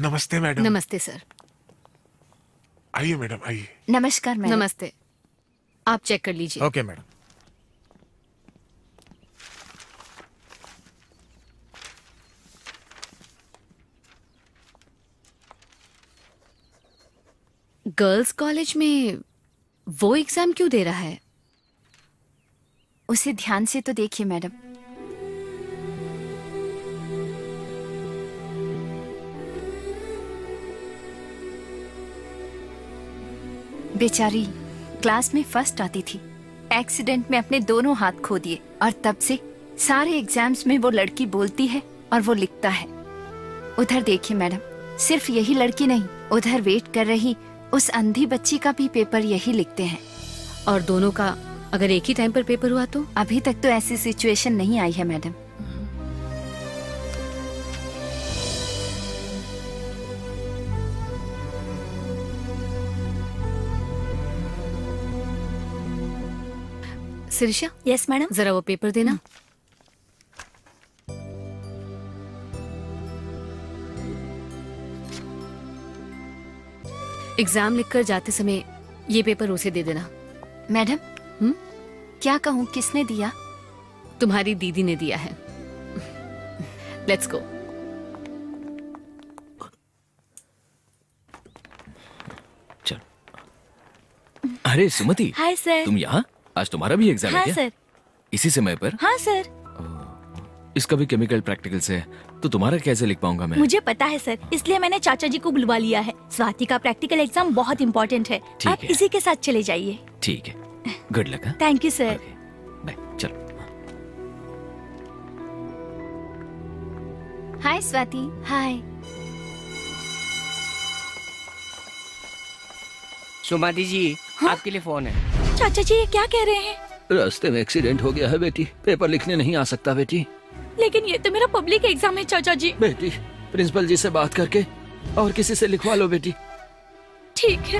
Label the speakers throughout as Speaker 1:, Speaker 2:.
Speaker 1: नमस्ते मैडम।
Speaker 2: नमस्ते सर।
Speaker 1: आइए मैडम, आइए।
Speaker 3: नमस्कार मैडम।
Speaker 2: नमस्ते, आप चेक कर लीजिए।
Speaker 4: Okay madam.
Speaker 2: गर्ल्स कॉलेज में वो एग्जाम क्यों दे रहा है?
Speaker 3: उसे ध्यान से तो देखिए मैडम। बेचारी क्लास में फर्स्ट आती थी, एक्सीडेंट में अपने दोनों हाथ खो दिए और तब से सारे एग्जाम्स में वो लड़की बोलती है और वो लिखता है। उधर देखिए मैडम, सिर्फ यही लड़की नहीं, उधर वेट कर रही उस अंधी बच्ची का भी पेपर यही लिखते हैं।
Speaker 2: और दोनों का अगर एक ही टाइम पर पेपर हुआ तो?
Speaker 3: अभी तक तो ऐसी सिचुएशन नहीं आई है मैडम।
Speaker 2: शिरीषा।
Speaker 3: Yes madam.
Speaker 2: जरा वो पेपर देना। एग्जाम लिखकर जाते समय ये पेपर उसे दे देना।
Speaker 3: मैडम क्या कहूँ, किसने दिया?
Speaker 2: तुम्हारी दीदी ने दिया है। Let's go.
Speaker 5: चल। अरे सुमति।
Speaker 6: Hi sir.
Speaker 5: तुम यहाँ? आज तुम्हारा भी एग्जाम है क्या?
Speaker 6: हाँ सर।
Speaker 5: इसी समय पर?
Speaker 6: हाँ सर।
Speaker 5: इसका भी केमिकल प्रैक्टिकल्स है, तो तुम्हारा कैसे लिख पाऊंगा मैं?
Speaker 6: मुझे पता है सर, इसलिए मैंने चाचा जी को बुलवा लिया है। स्वाति का प्रैक्टिकल एग्जाम बहुत इम्पोर्टेंट है, आप इसी के साथ चले जाइए।
Speaker 5: ठीक है, good luck.
Speaker 6: Thank you sir.
Speaker 5: Bye, चलो।
Speaker 3: हाय स्वाति।
Speaker 6: हाय।
Speaker 7: सुमति जी, आपके लिए फोन है।
Speaker 6: चाचा जी ये क्या कह रहे हैं?
Speaker 8: रास्ते में एक्सीडेंट हो गया है बेटी, पेपर लिखने नहीं आ सकता बेटी।
Speaker 6: लेकिन ये तो मेरा पब्लिक एग्जाम है चाचा जी।
Speaker 8: बेटी प्रिंसिपल जी से बात करके और किसी से लिखवा लो बेटी।
Speaker 6: ठीक है।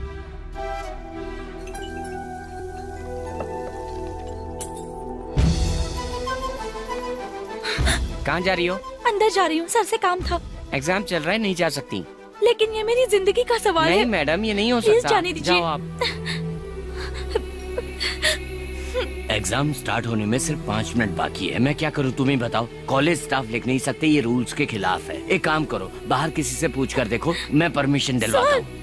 Speaker 7: कहाँ जा रही हो?
Speaker 6: अंदर जा रही हूँ, सर से काम था।
Speaker 7: एग्जाम चल रहा है, नहीं जा सकती।
Speaker 6: लेकिन ये मेरी जिंदगी का सवाल है।
Speaker 7: नहीं मैडम, ये नहीं हो
Speaker 6: प्लीज
Speaker 7: सकता।
Speaker 6: जाने दीजिए।
Speaker 7: जाओ आप। एग्जाम स्टार्ट होने में सिर्फ 5 मिनट बाकी है। मैं क्या करूं तुम ही बताओ। कॉलेज स्टाफ लिख नहीं सकते, ये रूल्स के खिलाफ है। एक काम करो, बाहर किसी से पूछ कर देखो, मैं परमिशन दिलवाता हूँ।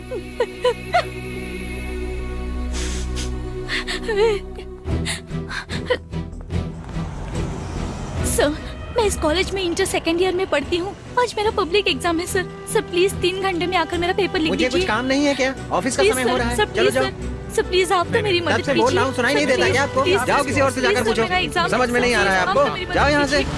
Speaker 6: सर, मैं इस कॉलेज में इंटर सेकेंड ईयर में पढ़ती हूँ। आज मेरा पब्लिक एग्जाम है सर। सर प्लीज 3 घंटे में आकर मेरा पेपर लिख
Speaker 4: मुझे
Speaker 6: दीजिए।
Speaker 4: कुछ काम नहीं है क्या? ऑफिस का समय हो रहा है। चलो जाओ।
Speaker 6: सर प्लीज आप तो मेरी मदद कीजिए।
Speaker 4: बोल रहा हूँ, सुनाई नहीं देता क्या आपको? जाओ किसी और से जाकर पूछो। समझ में नहीं आ रहा है आपको? जाओ यहाँ से।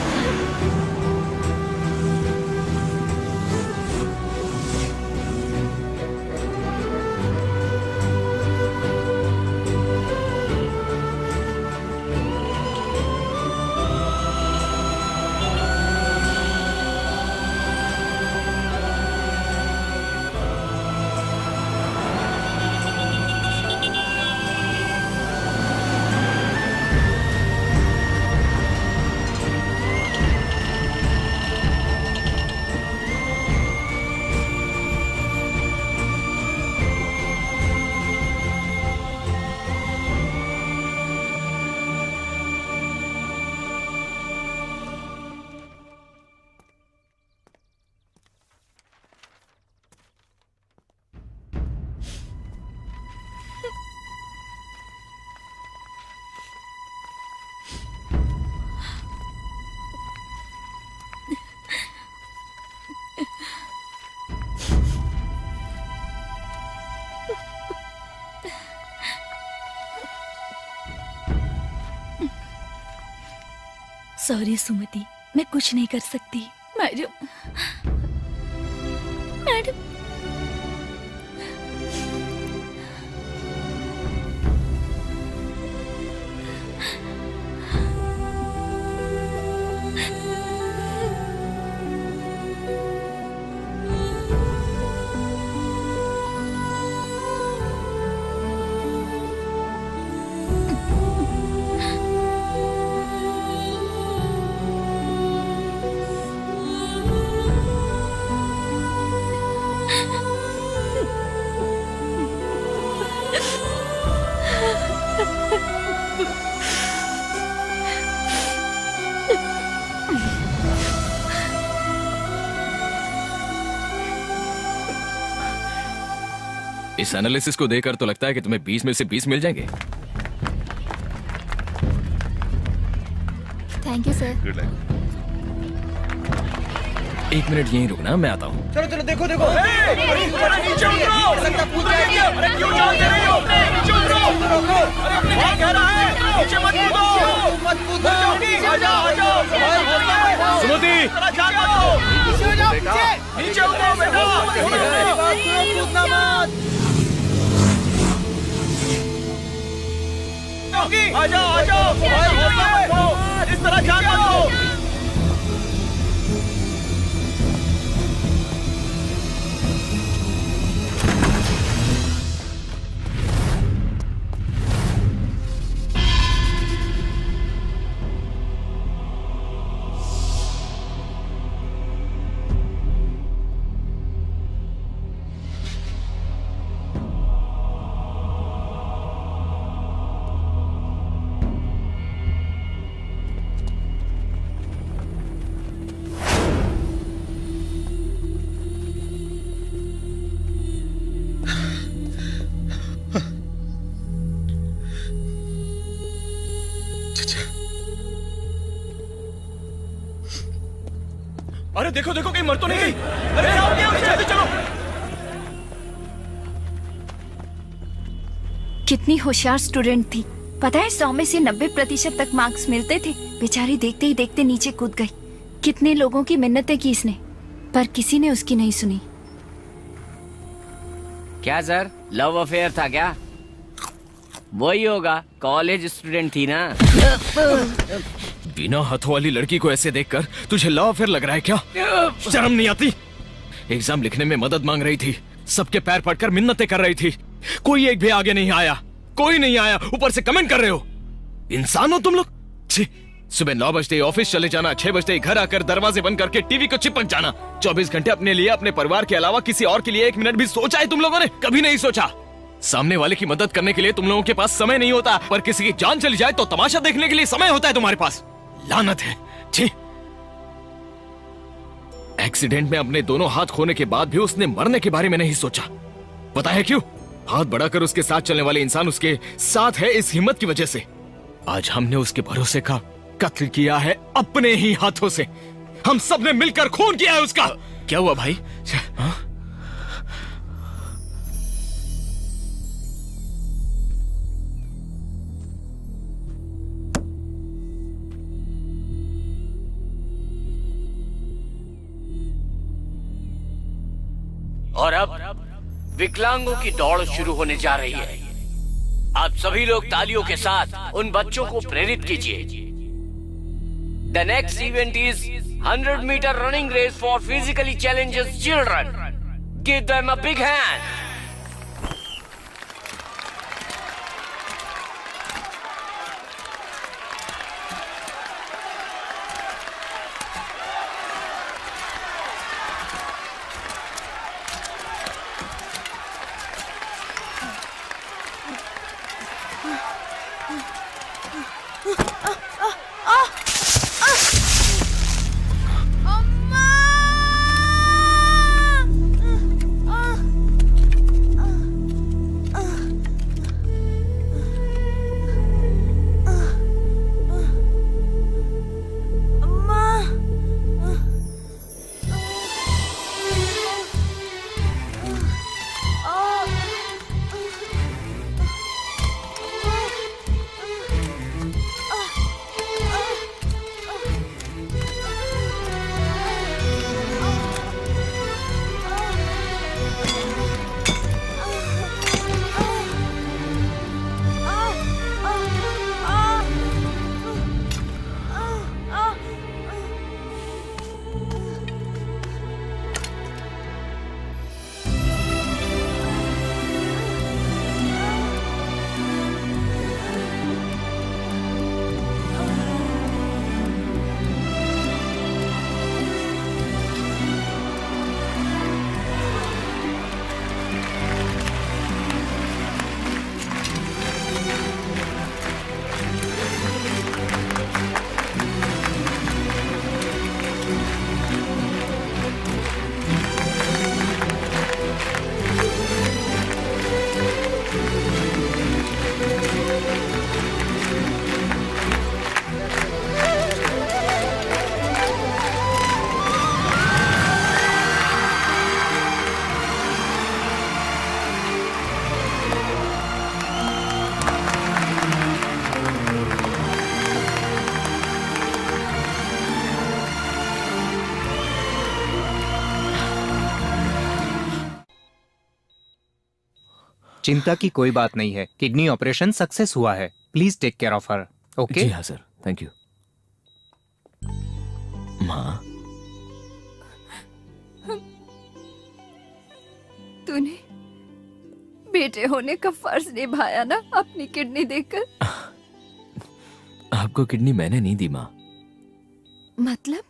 Speaker 6: सॉरी सुमति, मैं कुछ नहीं कर सकती। Madam, madam.
Speaker 5: इस एनालिसिस को देखकर तो लगता है कि तुम्हें 20 में से 20 मिल जाएंगे।
Speaker 6: Thank you sir.
Speaker 1: Good luck.
Speaker 5: 1 minute यहीं रुकना, मैं आता हूँ।
Speaker 4: चलो चलो देखो देखो। नीचे उतरो। लगता पूछ रही है। अरे क्यों चलते रहे हो? नीचे उतरो। अरे अपने क्या कह रहा है? नीचे मत कूदो। मत कूदो। आ जाओ आ जाओ।
Speaker 5: सुमति,
Speaker 4: नीचे हो जाओ। नीचे उतरो बेटा। कूदना मत। आ जाओ आ जाओ। इस तरह ध्यान मत दो।
Speaker 8: अरे देखो देखो कहीं मर तो नहीं गई। अरे जल्दी चलो।
Speaker 3: कितनी होशियार स्टूडेंट थी। पता है 100 में से 90% तक मार्क्स मिलते थे। बेचारी देखते ही देखते नीचे कूद गई। कितने लोगों की मिन्नतें की इसने, पर किसी ने उसकी नहीं सुनी।
Speaker 7: क्या सर, लव अफेयर था क्या? वही होगा, कॉलेज स्टूडेंट थी ना।
Speaker 5: बिना हाथों वाली लड़की को ऐसे देखकर तुझे लव अफेयर लग रहा है क्या? शर्म नहीं आती? एग्जाम लिखने में मदद मांग रही थी, सबके पैर पड़कर मिन्नतें कर रही थी, कोई एक भी आगे नहीं आया, कोई नहीं आया, ऊपर से कमेंट कर रहे हो। इंसान हो तुम लोग? सुबह 9 बजते ऑफिस चले जाना, 6 बजते घर आकर दरवाजे बंद करके टीवी को चिपक जाना। 24 घंटे अपने लिए, अपने परिवार के अलावा किसी और के लिए 1 मिनट भी सोचा है तुम लोगों ने? कभी नहीं सोचा। सामने वाले की मदद करने के लिए तुम लोगों के पास समय नहीं होता, पर किसी की जान चली जाए तो तमाशा देखने के लिए समय होता है तुम्हारे पास। लानत है। छी। एक्सीडेंट में अपने दोनों हाथ खोने के बाद भी उसने मरने के बारे में नहीं सोचा। पता है क्यों? हाथ बढ़ाकर उसके साथ चलने वाले इंसान उसके साथ है इस हिम्मत की वजह से। आज हमने उसके भरोसे का कत्ल किया है अपने ही हाथों से। हम सब ने मिलकर खून किया है उसका। क्या हुआ भाई? हाँ?
Speaker 7: और अब विकलांगों की दौड़ शुरू होने जा रही है। आप सभी लोग तालियों के साथ उन बच्चों को प्रेरित कीजिए। The next event is 100 metre running race for physically challenges children. Give them a big hand.
Speaker 9: चिंता की कोई बात नहीं है, किडनी ऑपरेशन सक्सेस हुआ है। Please take care of her. Okay?
Speaker 5: जी हाँ सर, थैंक यू। माँ,
Speaker 3: तूने बेटे होने का फर्ज निभाया ना अपनी किडनी देकर।
Speaker 5: आपको किडनी मैंने नहीं दी माँ।
Speaker 3: मतलब?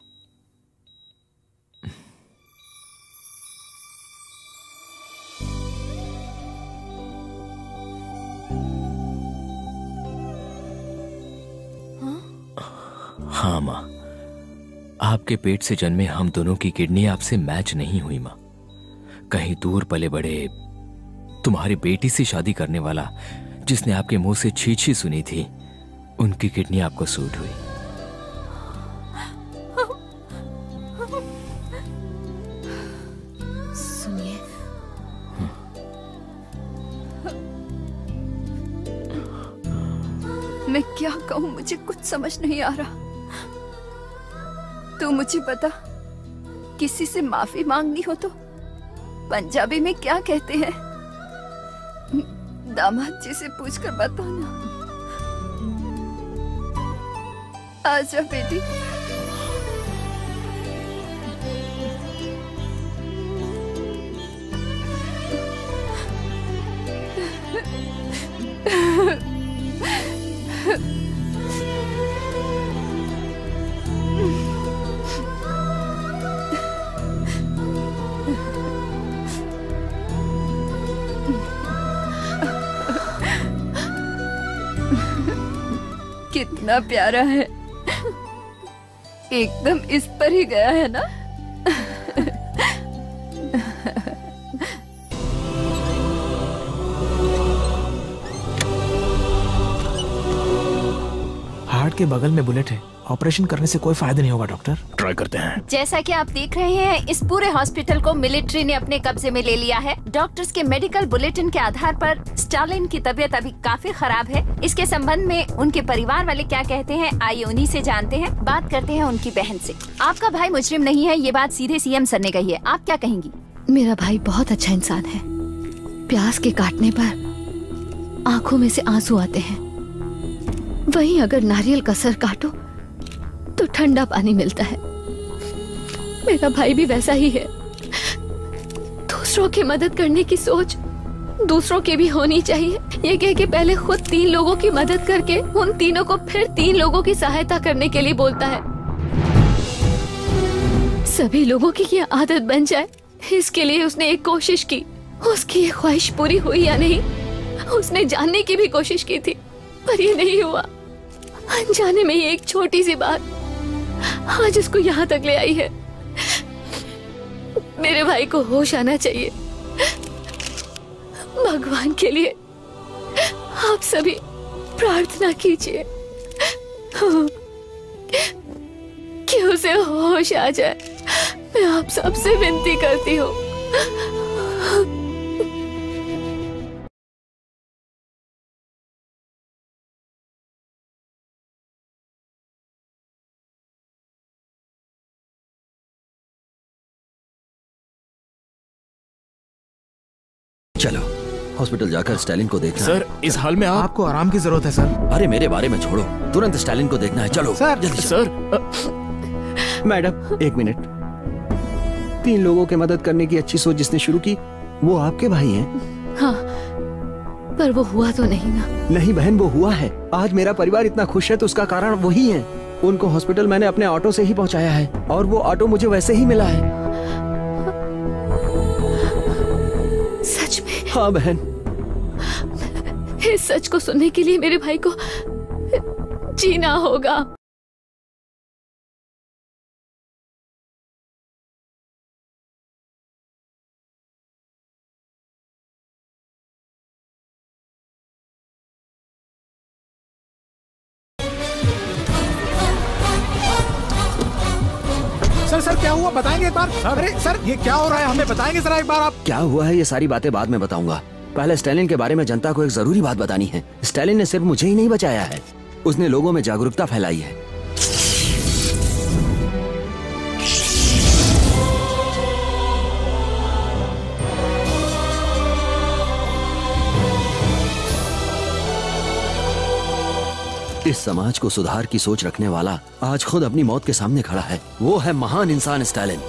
Speaker 5: हाँ माँ, आपके पेट से जन्मे हम दोनों की किडनी आपसे मैच नहीं हुई माँ। कहीं दूर पले बड़े तुम्हारी बेटी से शादी करने वाला, जिसने आपके मुंह से छी छी सुनी थी, उनकी किडनी आपको सूट हुई।
Speaker 2: सुनिए,
Speaker 3: मैं क्या कहूँ, मुझे कुछ समझ नहीं आ रहा। तू मुझे बता, किसी से माफी मांगनी हो तो पंजाबी में क्या कहते हैं? दामाद जी से पूछकर बताओ ना। आजा बेटी। कितना प्यारा है, एकदम इस पर ही गया है ना।
Speaker 10: हार्ट के बगल में बुलेट है, ऑपरेशन करने से कोई फायदा नहीं होगा डॉक्टर।
Speaker 5: ट्राई करते हैं।
Speaker 3: जैसा कि आप देख रहे हैं, इस पूरे हॉस्पिटल को मिलिट्री ने अपने कब्जे में ले लिया है। डॉक्टर्स के मेडिकल बुलेटिन के आधार पर स्टालिन की तबीयत अभी काफी खराब है। इसके संबंध में उनके परिवार वाले क्या कहते हैं, आइए उन्हीं से जानते हैं। बात करते हैं उनकी बहन से। आपका भाई मुजरिम नहीं है, ये बात सीधे सीएम सर ने कही है, आप क्या कहेंगी?
Speaker 2: मेरा भाई बहुत अच्छा इंसान है। प्यास के काटने पर आंखों में से आंसू आते हैं, वहीं अगर नारियल का सर काटो तो ठंडा पानी मिलता है। मेरा भाई भी वैसा ही है। दूसरों की मदद करने की सोच दूसरों की भी होनी चाहिए। ये कह के पहले खुद 3 लोगों की मदद करके उन तीनों को फिर 3 लोगों की सहायता करने के लिए बोलता है। सभी लोगों की ये आदत बन जाए, इसके लिए उसने एक कोशिश की। उसकी ये ख्वाहिश पूरी हुई या नहीं, उसने जानने की भी कोशिश की थी, पर ये नहीं हुआ। अनजाने में ये एक छोटी सी बात आज उसको यहाँ तक ले आई है। मेरे भाई को होश आना चाहिए। भगवान के लिए आप सभी प्रार्थना कीजिए कि उसे होश आ जाए। मैं आप सबसे विनती करती हूँ।
Speaker 8: चलो हॉस्पिटल जाकर स्टालिन को देखना
Speaker 10: सर,
Speaker 8: है।
Speaker 10: इस हाल में आपको आराम की जरूरत है सर।
Speaker 8: अरे मेरे बारे में छोड़ो, तुरंत स्टालिन को देखना है। चलो
Speaker 10: सर।
Speaker 8: जल्दी
Speaker 10: सर
Speaker 11: मैडम 1 मिनट। 3 लोगों की मदद करने की अच्छी सोच जिसने शुरू की वो आपके भाई हैं।
Speaker 2: हाँ, पर वो हुआ तो नहीं ना।
Speaker 11: नहीं बहन, वो हुआ है। आज मेरा परिवार इतना खुश है तो उसका कारण वही है। उनको हॉस्पिटल मैंने अपने ऑटो से ही पहुंचाया है और वो ऑटो मुझे वैसे ही मिला है।
Speaker 2: सच में?
Speaker 11: हाँ बहन।
Speaker 2: इस सच को सुनने के लिए मेरे भाई को जीना होगा।
Speaker 10: सर सर क्या हुआ बताएंगे एक बार? अरे सर ये क्या हो रहा है, हमें बताएंगे जरा एक बार आप।
Speaker 11: क्या हुआ है ये सारी बातें बाद में बताऊंगा। पहले स्टालिन के बारे में जनता को एक जरूरी बात बतानी है। स्टालिन ने सिर्फ मुझे ही नहीं बचाया है, उसने लोगों में जागरूकता फैलाई है। इस समाज को सुधार की सोच रखने वाला आज खुद अपनी मौत के सामने खड़ा है। वो है महान इंसान स्टालिन।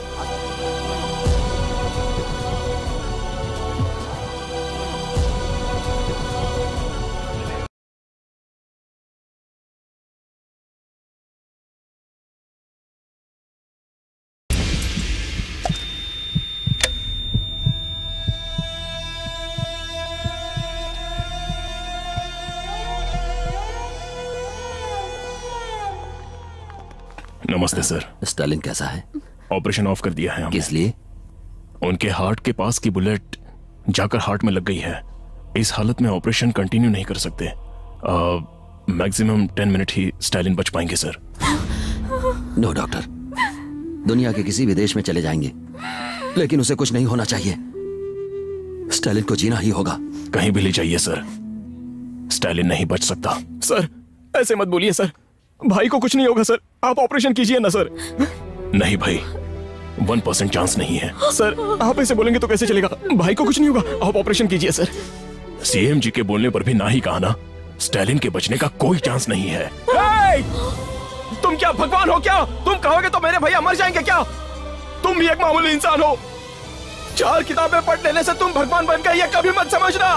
Speaker 12: नमस्ते सर।
Speaker 11: स्टालिन कैसा है?
Speaker 12: ऑपरेशन ऑफ कर दिया है हमने।
Speaker 11: किस लिए?
Speaker 12: उनके हार्ट के पास की बुलेट जाकर हार्ट में लग गई है। इस हालत में ऑपरेशन कंटिन्यू नहीं कर सकते। मैक्सिमम 10 मिनट ही स्टालिन बच पाएंगे सर।
Speaker 11: नो डॉक्टर, दुनिया के किसी भी देश में चले जाएंगे, लेकिन उसे कुछ नहीं होना चाहिए। स्टालिन को जीना ही होगा।
Speaker 12: कहीं भी ले जाइए सर, स्टालिन नहीं बच सकता।
Speaker 5: सर ऐसे मत बोलिए सर, भाई को कुछ नहीं होगा सर, आप ऑपरेशन कीजिए ना सर।
Speaker 12: नहीं भाई, 1% चांस नहीं है।
Speaker 5: सर आप ऐसे बोलेंगे तो कैसे चलेगा, भाई को कुछ नहीं होगा, आप ऑपरेशन कीजिए सर।
Speaker 12: सीएम जी के बोलने पर भी ना ही कहा ना, स्टालिन के बचने का कोई चांस नहीं है।
Speaker 5: तुम क्या भगवान हो क्या? तुम कहोगे तो मेरे भैया मर जाएंगे क्या? तुम भी एक मामूली इंसान हो। 4 किताबें पढ़ लेने से तुम भगवान बन गए, ये कभी मत समझना।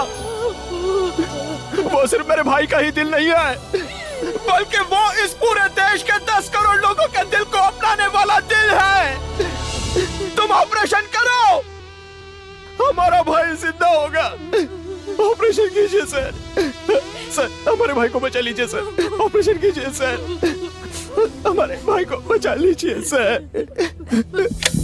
Speaker 5: वो सिर्फ मेरे भाई का ही दिल नहीं है, बल्कि वो इस पूरे देश के 10 करोड़ लोगों के दिल को अपनाने वाला दिल है। तुम ऑपरेशन करो, हमारा भाई जिंदा होगा। ऑपरेशन कीजिए सर। सर हमारे भाई को बचा लीजिए सर, ऑपरेशन कीजिए सर, हमारे भाई को बचा लीजिए सर।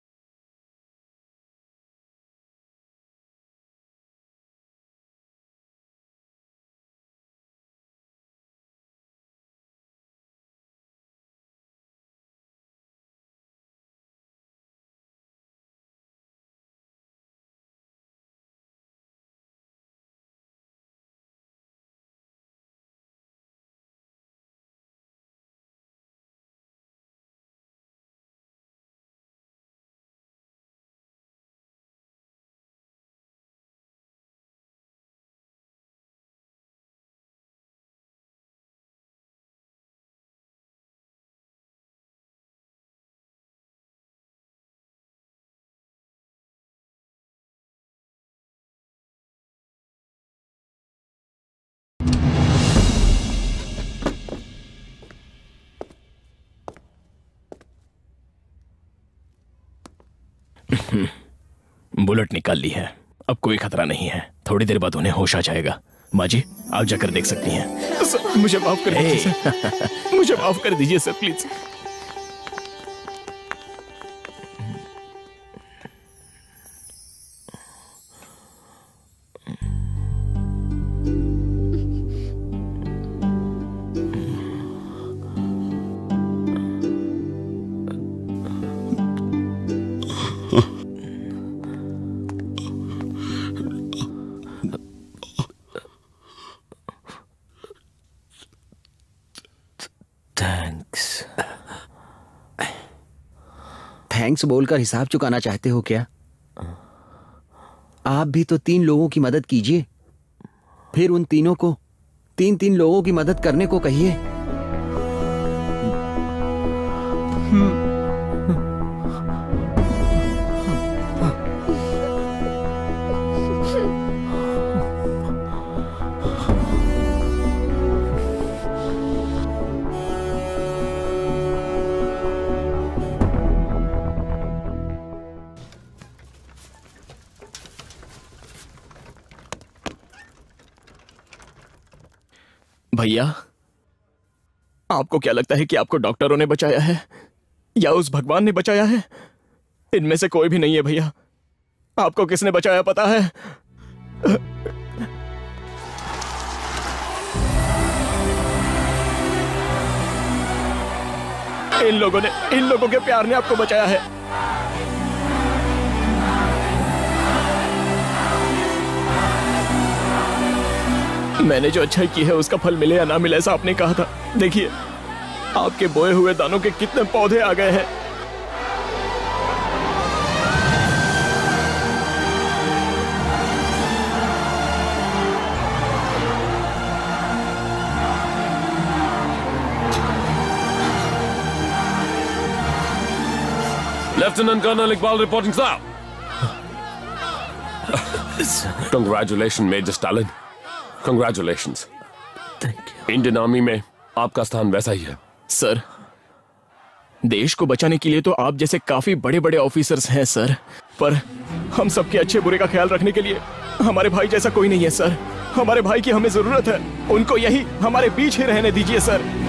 Speaker 12: बुलेट निकाल ली है, अब कोई खतरा नहीं है। थोड़ी देर बाद उन्हें होश आ जाएगा। माँ जी आप जाकर देख सकती हैं।
Speaker 5: सर मुझे माफ कर दीजिए सर, मुझे माफ कर दीजिए सर प्लीज।
Speaker 11: थैंक्स बोलकर हिसाब चुकाना चाहते हो क्या? आप भी तो 3 लोगों की मदद कीजिए, फिर उन तीनों को 3-3 लोगों की मदद करने को कहिए।
Speaker 5: भैया आपको क्या लगता है कि आपको डॉक्टरों ने बचाया है या उस भगवान ने बचाया है? इनमें से कोई भी नहीं है भैया। आपको किसने बचाया पता है? इन लोगों के प्यार ने आपको बचाया है। मैंने जो अच्छाई की है उसका फल मिले या ना मिले, ऐसा आपने कहा था। देखिए आपके बोए हुए दानों के कितने पौधे आ गए हैं।
Speaker 13: Lieutenant Colonel Iqbal reporting, sir. Congratulations, Major Stalin. Congratulations. Indian army में आपका स्थान वैसा ही है।
Speaker 12: सर, देश को बचाने के लिए तो आप जैसे काफी बड़े बड़े ऑफिसर्स हैं सर, पर हम सबके अच्छे बुरे का ख्याल रखने के लिए हमारे भाई जैसा कोई नहीं है सर। हमारे भाई की हमें जरूरत है, उनको यही हमारे बीच ही रहने दीजिए सर।